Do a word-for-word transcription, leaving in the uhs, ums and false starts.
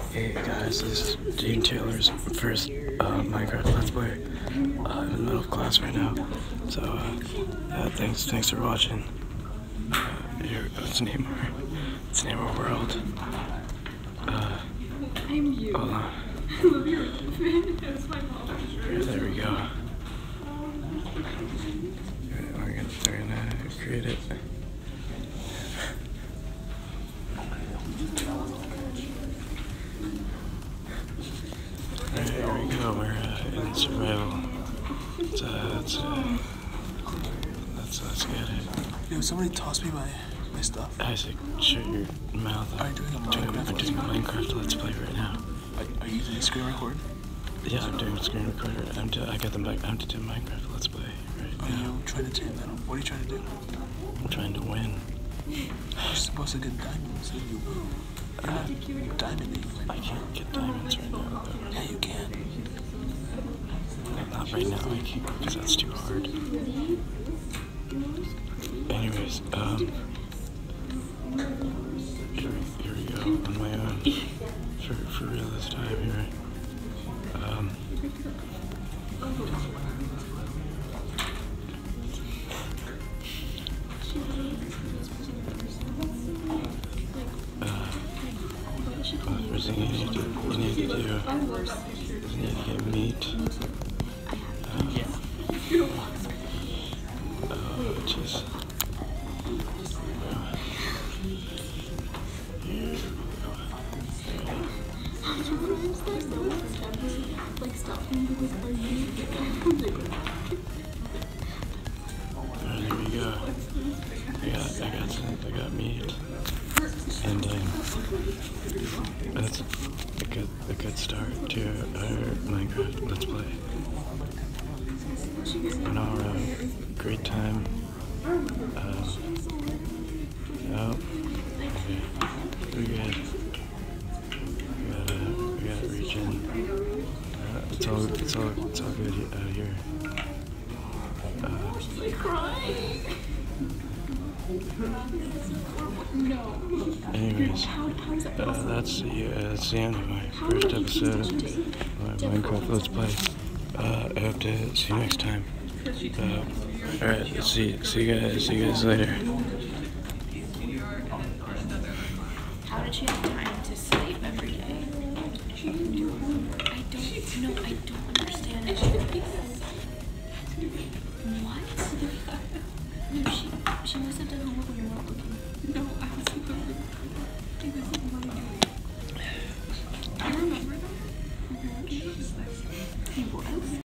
Hey guys, this is Dean Taylor's first uh, Minecraft Let's Play. Uh, I'm in the middle of class right now, so uh, yeah, thanks, thanks for watching. Uh, here, let's name our, let's name our world. Uh, I'm you. Hold on. I love your That's my mom. Here, there we go. We're gonna, we're gonna create it. Alright, here we go. We're uh, in survival. Let's, uh, let's, uh, let's, let's get it. Yo, somebody tossed me my, my stuff. Isaac, shut your mouth. Are you doing a Minecraft I'm doing a Minecraft Let's Play right now. Are, are you using a screen record? Yeah, I'm doing a screen recorder. I'm do, I got them back. I'm to do Minecraft Let's Play right Are now. you trying to turn that on? What are you trying to do? I'm trying to win. You're supposed to get diamonds and you will. You're not diamond I can't get diamonds right now, though. Yeah, you can. Not right now, I can't, because that's too hard. Anyways, um, here, here we go, on my own, for, for real this time here. Um, uh, first thing you need to, you need to do is you need to get meat. Oh, jeez. Like, stop me because are you? Alright, there we go. I got, I got some, I got meat. And, um, that's a good, a good start to our Minecraft Let's Play. And our uh, great time. Uh, oh, okay, we're good. We gotta, we gotta reach in. Uh, it's all, it's all, it's all good out here. Uh, She's like crying. No. anyways, How, how is that uh, possible? that's the, uh, that's the end of my first episode of my Minecraft Let's Play. Uh, I hope to see you next time. Uh, alright, see, see you guys, see you guys later. How did she have time to sleep every day? I don't know, I don't understand it. What? No, she, she must have done homework when you weren't looking. No, I was looking. It wasn't what I do. I remember that. He was.